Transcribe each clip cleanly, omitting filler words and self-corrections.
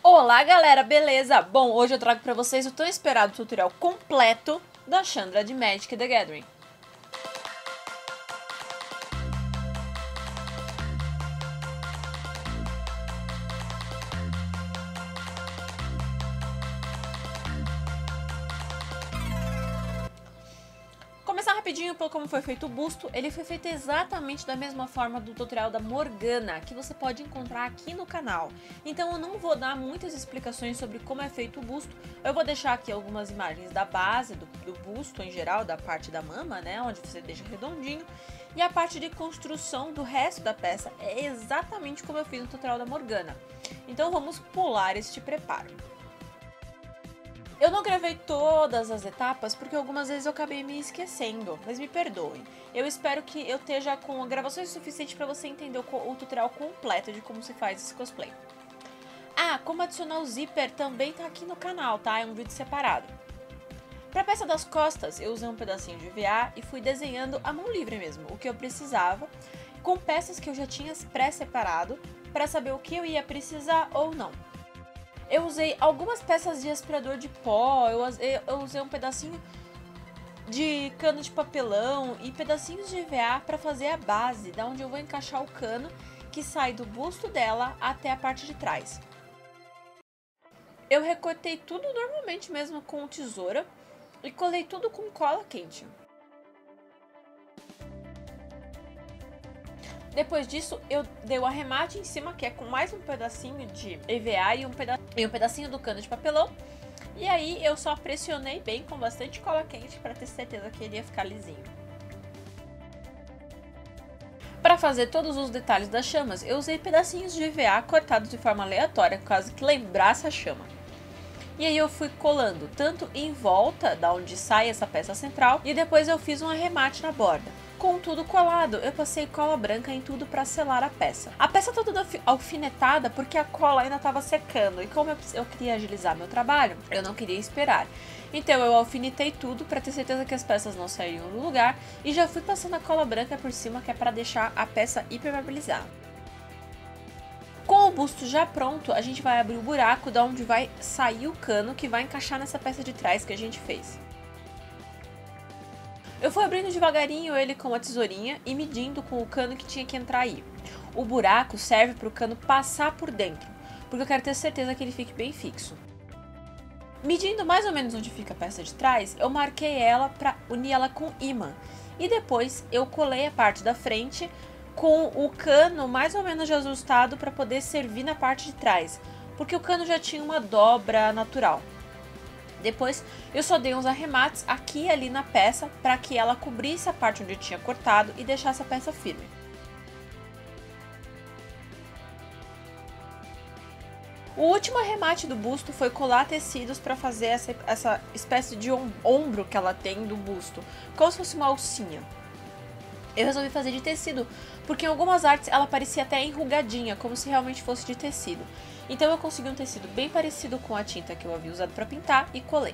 Olá galera, beleza? Bom, hoje eu trago pra vocês o tão esperado tutorial completo da Chandra de Magic the Gathering. Começar rapidinho pelo como foi feito o busto. Ele foi feito exatamente da mesma forma do tutorial da Morgana, que você pode encontrar aqui no canal. Então eu não vou dar muitas explicações sobre como é feito o busto. Eu vou deixar aqui algumas imagens da base do busto em geral, da parte da mama, né, onde você deixa redondinho. E a parte de construção do resto da peça é exatamente como eu fiz no tutorial da Morgana. Então vamos pular este preparo. Eu não gravei todas as etapas porque algumas vezes eu acabei me esquecendo, mas me perdoem. Eu espero que eu esteja com gravações suficientes para você entender o tutorial completo de como se faz esse cosplay. Ah, como adicionar o zíper também tá aqui no canal, tá? É um vídeo separado. Para a peça das costas, eu usei um pedacinho de EVA e fui desenhando à mão livre mesmo, o que eu precisava, com peças que eu já tinha pré-separado para saber o que eu ia precisar ou não. Eu usei algumas peças de aspirador de pó, eu usei um pedacinho de cano de papelão e pedacinhos de EVA para fazer a base, da onde eu vou encaixar o cano que sai do busto dela até a parte de trás. Eu recortei tudo normalmente mesmo com tesoura e colei tudo com cola quente. Depois disso, eu dei o arremate em cima, que é com mais um pedacinho de EVA e um pedacinho do cano de papelão. E aí eu só pressionei bem com bastante cola quente para ter certeza que ele ia ficar lisinho. Para fazer todos os detalhes das chamas, eu usei pedacinhos de EVA cortados de forma aleatória, caso que lembrasse a chama. E aí eu fui colando tanto em volta da onde sai essa peça central, e depois eu fiz um arremate na borda. Com tudo colado, eu passei cola branca em tudo para selar a peça. A peça tá toda alfinetada porque a cola ainda estava secando, e como eu queria agilizar meu trabalho, eu não queria esperar. Então eu alfinetei tudo para ter certeza que as peças não saíam do lugar, e já fui passando a cola branca por cima, que é para deixar a peça impermeabilizada. Com o busto já pronto, a gente vai abrir o buraco da onde vai sair o cano que vai encaixar nessa peça de trás que a gente fez. Eu fui abrindo devagarinho ele com a tesourinha e medindo com o cano que tinha que entrar aí. O buraco serve para o cano passar por dentro, porque eu quero ter certeza que ele fique bem fixo. Medindo mais ou menos onde fica a peça de trás, eu marquei ela para unir ela com ímã. E depois eu colei a parte da frente com o cano mais ou menos ajustado para poder servir na parte de trás, porque o cano já tinha uma dobra natural. Depois eu só dei uns arremates aqui e ali na peça para que ela cobrisse a parte onde eu tinha cortado e deixasse a peça firme. O último arremate do busto foi colar tecidos para fazer essa espécie de ombro que ela tem do busto, como se fosse uma alcinha. Eu resolvi fazer de tecido, porque em algumas artes ela parecia até enrugadinha, como se realmente fosse de tecido. Então eu consegui um tecido bem parecido com a tinta que eu havia usado para pintar e colei.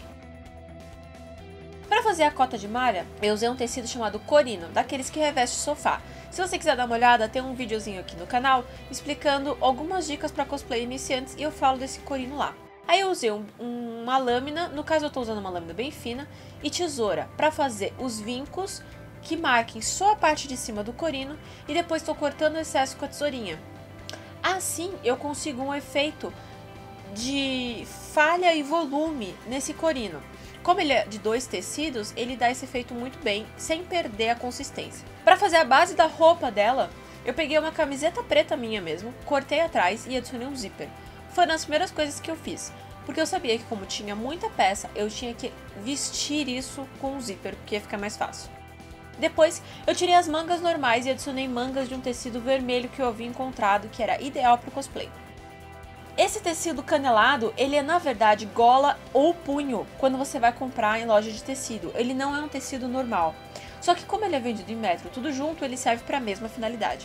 Para fazer a cota de malha, eu usei um tecido chamado corino, daqueles que reveste o sofá. Se você quiser dar uma olhada, tem um videozinho aqui no canal explicando algumas dicas para cosplay iniciantes e eu falo desse corino lá. Aí eu usei uma lâmina, no caso eu estou usando uma lâmina bem fina, e tesoura para fazer os vincos que marquem só a parte de cima do corino, e depois estou cortando o excesso com a tesourinha. Assim eu consigo um efeito de falha e volume nesse corino. Como ele é de dois tecidos, ele dá esse efeito muito bem, sem perder a consistência. Para fazer a base da roupa dela, eu peguei uma camiseta preta minha mesmo, cortei atrás e adicionei um zíper. Foram as primeiras coisas que eu fiz, porque eu sabia que como tinha muita peça, eu tinha que vestir isso com um zíper, porque ia ficar mais fácil. Depois, eu tirei as mangas normais e adicionei mangas de um tecido vermelho que eu havia encontrado, que era ideal para o cosplay. Esse tecido canelado, ele é na verdade gola ou punho, quando você vai comprar em loja de tecido. Ele não é um tecido normal. Só que como ele é vendido em metro tudo junto, ele serve para a mesma finalidade.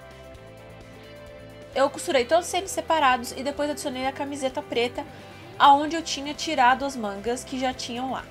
Eu costurei todos eles separados e depois adicionei a camiseta preta, aonde eu tinha tirado as mangas que já tinham lá.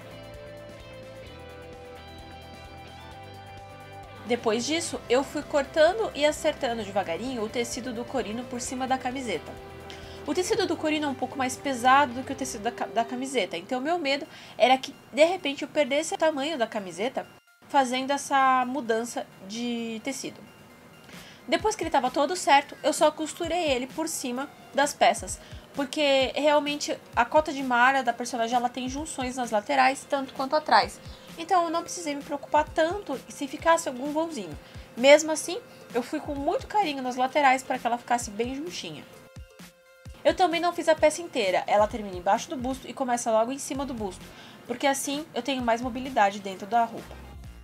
Depois disso, eu fui cortando e acertando devagarinho o tecido do corino por cima da camiseta. O tecido do corino é um pouco mais pesado do que o tecido da camiseta, então o meu medo era que de repente eu perdesse o tamanho da camiseta fazendo essa mudança de tecido. Depois que ele estava todo certo, eu só costurei ele por cima das peças, porque realmente a cota de malha da personagem ela tem junções nas laterais, tanto quanto atrás. Então eu não precisei me preocupar tanto se ficasse algum vãozinho. Mesmo assim, eu fui com muito carinho nas laterais para que ela ficasse bem juntinha. Eu também não fiz a peça inteira, ela termina embaixo do busto e começa logo em cima do busto, porque assim eu tenho mais mobilidade dentro da roupa.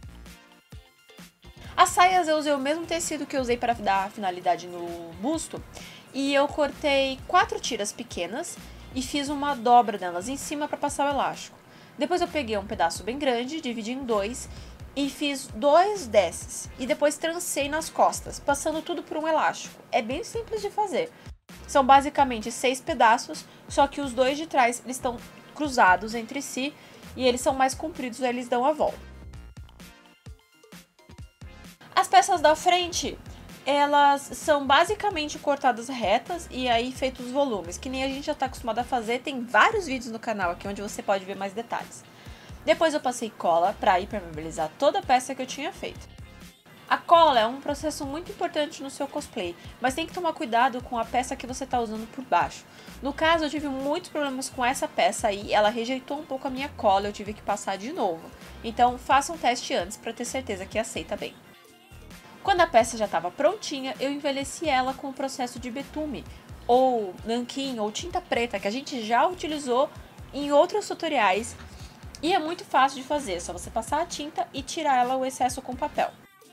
As saias eu usei o mesmo tecido que eu usei para dar finalidade no busto, e eu cortei 4 tiras pequenas e fiz uma dobra delas em cima para passar o elástico. Depois eu peguei um pedaço bem grande, dividi em 2 e fiz 2 desses, e depois trancei nas costas, passando tudo por um elástico. É bem simples de fazer. São basicamente 6 pedaços, só que os 2 de trás eles estão cruzados entre si e eles são mais compridos, aí eles dão a volta. As peças da frente, elas são basicamente cortadas retas e aí feitos os volumes, que nem a gente já está acostumado a fazer. Tem vários vídeos no canal aqui onde você pode ver mais detalhes. Depois eu passei cola para impermeabilizar toda a peça que eu tinha feito. A cola é um processo muito importante no seu cosplay, mas tem que tomar cuidado com a peça que você está usando por baixo. No caso, eu tive muitos problemas com essa peça aí, ela rejeitou um pouco a minha cola, eu tive que passar de novo. Então faça um teste antes para ter certeza que aceita bem. Quando a peça já estava prontinha, eu envelheci ela com o processo de betume, ou nanquim, ou tinta preta, que a gente já utilizou em outros tutoriais. E é muito fácil de fazer, é só você passar a tinta e tirar ela o excesso com papel.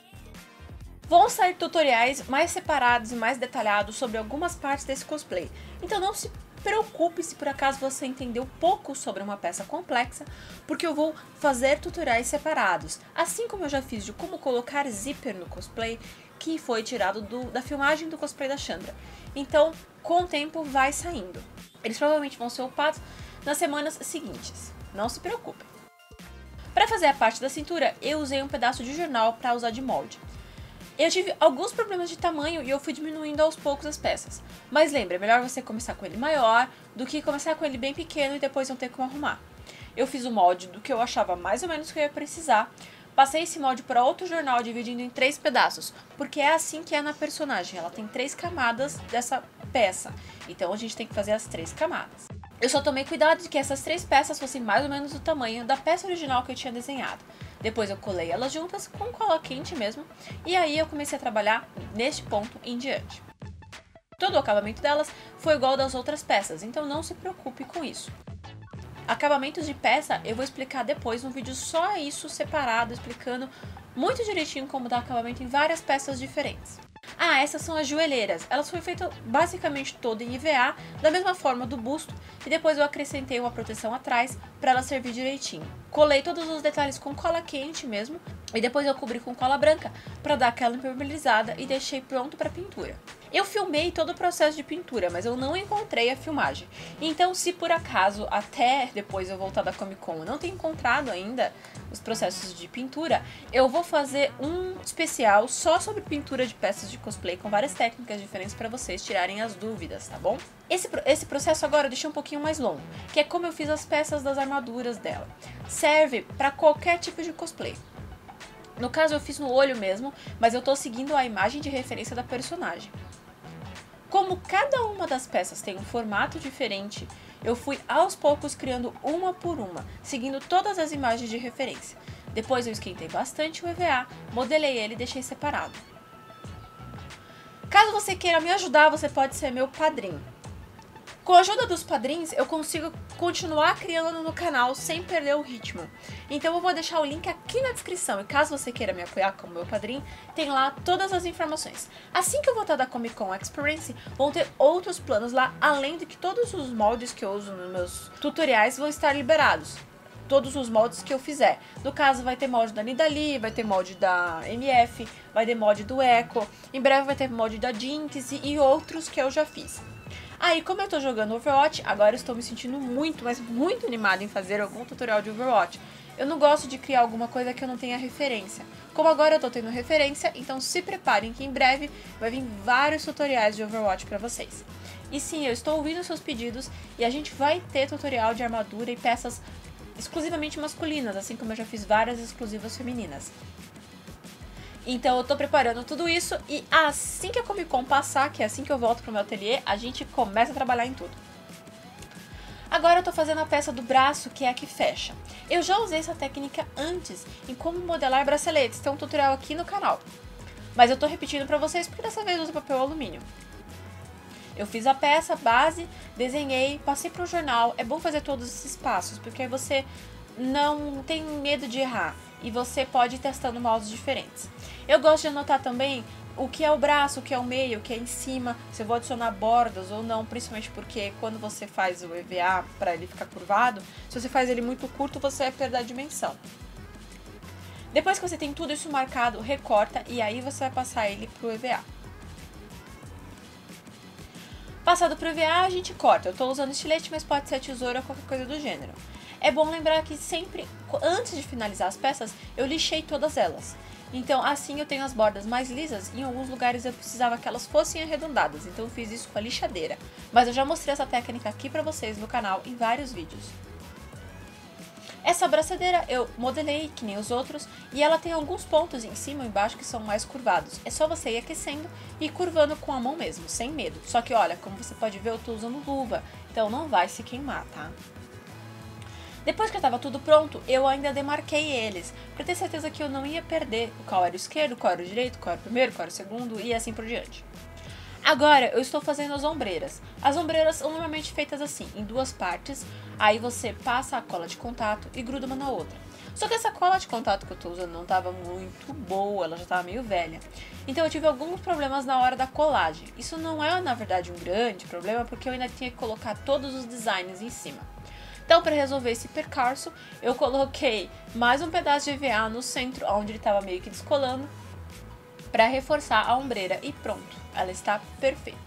Vão sair tutoriais mais separados e mais detalhados sobre algumas partes desse cosplay, então não se preocupe se por acaso você entendeu pouco sobre uma peça complexa, porque eu vou fazer tutoriais separados, assim como eu já fiz de como colocar zíper no cosplay, que foi tirado da filmagem do cosplay da Chandra. Então, com o tempo vai saindo. Eles provavelmente vão ser upados nas semanas seguintes, não se preocupe. Para fazer a parte da cintura, eu usei um pedaço de jornal para usar de molde. Eu tive alguns problemas de tamanho e eu fui diminuindo aos poucos as peças. Mas lembre, é melhor você começar com ele maior do que começar com ele bem pequeno e depois não ter como arrumar. Eu fiz o molde do que eu achava mais ou menos que eu ia precisar. Passei esse molde para outro jornal dividindo em 3 pedaços, porque é assim que é na personagem, ela tem 3 camadas dessa peça. Então a gente tem que fazer as 3 camadas. Eu só tomei cuidado de que essas 3 peças fossem mais ou menos do tamanho da peça original que eu tinha desenhado. Depois eu colei elas juntas com cola quente mesmo, e aí eu comecei a trabalhar neste ponto em diante. Todo o acabamento delas foi igual ao das outras peças, então não se preocupe com isso. Acabamentos de peça eu vou explicar depois num vídeo só isso separado, explicando muito direitinho como dar acabamento em várias peças diferentes. Ah, essas são as joelheiras. Elas foram feitas basicamente toda em EVA, da mesma forma do busto, e depois eu acrescentei uma proteção atrás para ela servir direitinho. Colei todos os detalhes com cola quente mesmo, e depois eu cobri com cola branca para dar aquela impermeabilizada e deixei pronto para pintura. Eu filmei todo o processo de pintura, mas eu não encontrei a filmagem. Então, se por acaso, até depois eu voltar da Comic Con, eu não tenho encontrado ainda os processos de pintura, eu vou fazer um especial só sobre pintura de peças de cosplay, com várias técnicas diferentes para vocês tirarem as dúvidas, tá bom? Esse processo agora eu deixei um pouquinho mais longo, que é como eu fiz as peças das armaduras dela. Serve para qualquer tipo de cosplay. No caso eu fiz no olho mesmo, mas eu tô seguindo a imagem de referência da personagem. Como cada uma das peças tem um formato diferente, eu fui aos poucos criando uma por uma, seguindo todas as imagens de referência. Depois eu esquentei bastante o EVA, modelei ele e deixei separado. Caso você queira me ajudar, você pode ser meu padrinho. Com a ajuda dos padrinhos, eu consigo continuar criando no canal sem perder o ritmo. Então eu vou deixar o link aqui na descrição, e caso você queira me apoiar como meu padrinho, tem lá todas as informações. Assim que eu voltar da Comic Con Experience, vão ter outros planos lá, além de que todos os moldes que eu uso nos meus tutoriais vão estar liberados. Todos os moldes que eu fizer. No caso, vai ter molde da Nidalee, vai ter molde da MF, vai ter molde do Echo, em breve vai ter molde da Jinx e outros que eu já fiz. Aí, como eu tô jogando Overwatch, agora eu estou me sentindo muito, mas muito animada em fazer algum tutorial de Overwatch. Eu não gosto de criar alguma coisa que eu não tenha referência. Como agora eu tô tendo referência, então se preparem que em breve vai vir vários tutoriais de Overwatch pra vocês. E sim, eu estou ouvindo seus pedidos e a gente vai ter tutorial de armadura e peças exclusivamente masculinas, assim como eu já fiz várias exclusivas femininas. Então eu tô preparando tudo isso e assim que a Comic Con passar, que é assim que eu volto pro meu ateliê, a gente começa a trabalhar em tudo. Agora eu tô fazendo a peça do braço, que é a que fecha. Eu já usei essa técnica antes em como modelar braceletes, tem um tutorial aqui no canal. Mas eu tô repetindo pra vocês porque dessa vez eu uso papel alumínio. Eu fiz a peça base, desenhei, passei pro jornal. É bom fazer todos esses passos, porque aí você não tem medo de errar e você pode ir testando moldes diferentes. Eu gosto de anotar também o que é o braço, o que é o meio, o que é em cima, se eu vou adicionar bordas ou não, principalmente porque quando você faz o EVA para ele ficar curvado, se você faz ele muito curto, você vai perder a dimensão. Depois que você tem tudo isso marcado, recorta e aí você vai passar ele pro EVA. Passado pro EVA, a gente corta. Eu tô usando estilete, mas pode ser a tesoura ou qualquer coisa do gênero. É bom lembrar que sempre, antes de finalizar as peças, eu lixei todas elas. Então, assim eu tenho as bordas mais lisas e em alguns lugares eu precisava que elas fossem arredondadas, então eu fiz isso com a lixadeira. Mas eu já mostrei essa técnica aqui pra vocês no canal em vários vídeos. Essa braçadeira eu modelei que nem os outros e ela tem alguns pontos em cima e embaixo que são mais curvados. É só você ir aquecendo e curvando com a mão mesmo, sem medo. Só que olha, como você pode ver, eu tô usando luva, então não vai se queimar, tá? Depois que estava tudo pronto, eu ainda demarquei eles, para ter certeza que eu não ia perder qual era o esquerdo, qual era o direito, qual era o primeiro, qual era o segundo e assim por diante. Agora eu estou fazendo as ombreiras. As ombreiras são normalmente feitas assim, em duas partes, aí você passa a cola de contato e gruda uma na outra. Só que essa cola de contato que eu estou usando não estava muito boa, ela já estava meio velha. Então eu tive alguns problemas na hora da colagem. Isso não é, na verdade, um grande problema, porque eu ainda tinha que colocar todos os designs em cima. Então, para resolver esse percalço, eu coloquei mais um pedaço de EVA no centro, onde ele estava meio que descolando, para reforçar a ombreira e pronto, ela está perfeita.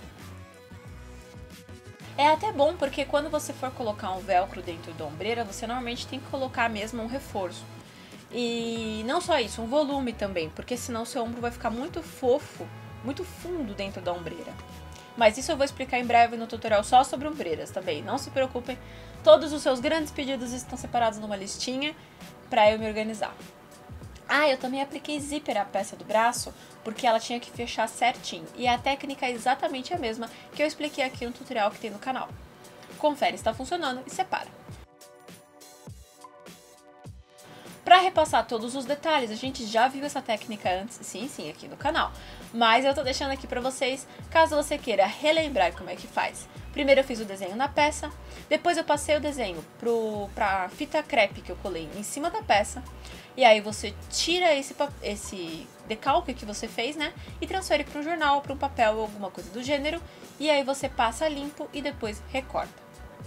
É até bom porque quando você for colocar um velcro dentro da ombreira, você normalmente tem que colocar mesmo um reforço. E não só isso, um volume também, porque senão seu ombro vai ficar muito fofo, muito fundo dentro da ombreira. Mas isso eu vou explicar em breve no tutorial só sobre ombreiras também, não se preocupem, todos os seus grandes pedidos estão separados numa listinha para eu me organizar. Ah, eu também apliquei zíper à peça do braço, porque ela tinha que fechar certinho, e a técnica é exatamente a mesma que eu expliquei aqui no tutorial que tem no canal. Confere se está funcionando e separa. Para repassar todos os detalhes, a gente já viu essa técnica antes, sim, aqui no canal. Mas eu tô deixando aqui pra vocês, caso você queira relembrar como é que faz. Primeiro eu fiz o desenho na peça, depois eu passei o desenho pra fita crepe que eu colei em cima da peça. E aí você tira esse decalque que você fez, né? E transfere para um jornal, para um papel ou alguma coisa do gênero. E aí você passa limpo e depois recorta.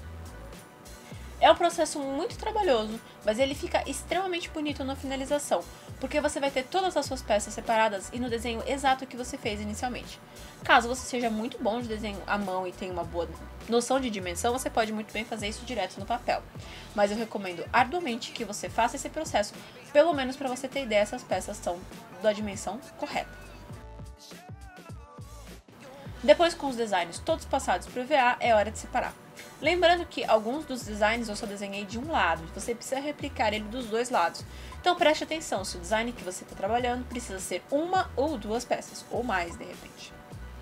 É um processo muito trabalhoso, mas ele fica extremamente bonito na finalização, porque você vai ter todas as suas peças separadas e no desenho exato que você fez inicialmente. Caso você seja muito bom de desenho à mão e tenha uma boa noção de dimensão, você pode muito bem fazer isso direto no papel. Mas eu recomendo arduamente que você faça esse processo, pelo menos para você ter ideia se as peças estão da dimensão correta. Depois, com os designs todos passados para o EVA, é hora de separar. Lembrando que alguns dos designs eu só desenhei de um lado, você precisa replicar ele dos dois lados. Então preste atenção se o design que você está trabalhando precisa ser uma ou duas peças, ou mais de repente.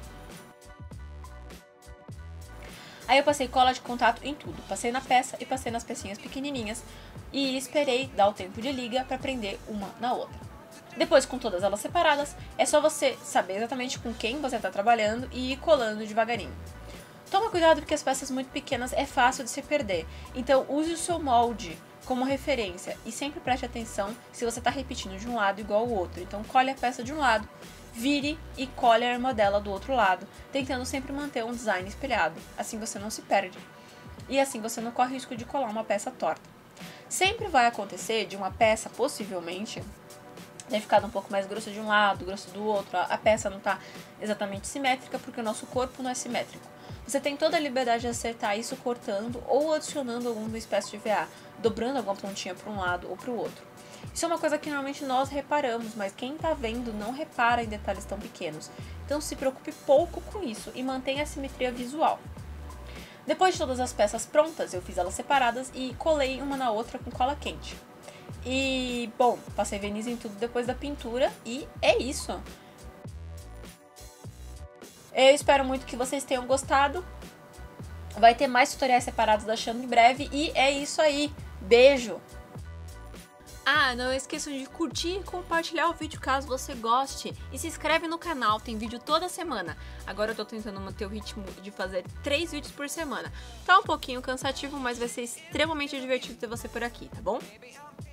Aí eu passei cola de contato em tudo, passei na peça e passei nas pecinhas pequenininhas e esperei dar o tempo de liga para prender uma na outra. Depois, com todas elas separadas, é só você saber exatamente com quem você está trabalhando e ir colando devagarinho. Toma cuidado porque as peças muito pequenas é fácil de se perder, então use o seu molde como referência e sempre preste atenção se você está repetindo de um lado igual ao outro. Então colhe a peça de um lado, vire e colhe a armadela do outro lado, tentando sempre manter um design espelhado, assim você não se perde e assim você não corre risco de colar uma peça torta. Sempre vai acontecer de uma peça, possivelmente, ter ficado um pouco mais grossa de um lado, grossa do outro, a peça não está exatamente simétrica porque o nosso corpo não é simétrico. Você tem toda a liberdade de acertar isso cortando ou adicionando alguma espécie de EVA, dobrando alguma pontinha para um lado ou para o outro. Isso é uma coisa que normalmente nós reparamos, mas quem está vendo não repara em detalhes tão pequenos. Então se preocupe pouco com isso e mantenha a simetria visual. Depois de todas as peças prontas, eu fiz elas separadas e colei uma na outra com cola quente. E, bom, passei verniz em tudo depois da pintura e é isso. Eu espero muito que vocês tenham gostado. Vai ter mais tutoriais separados da Xanda em breve e é isso aí. Beijo! Ah, não esqueçam de curtir e compartilhar o vídeo caso você goste. E se inscreve no canal, tem vídeo toda semana. Agora eu tô tentando manter o ritmo de fazer 3 vídeos por semana. Tá um pouquinho cansativo, mas vai ser extremamente divertido ter você por aqui, tá bom?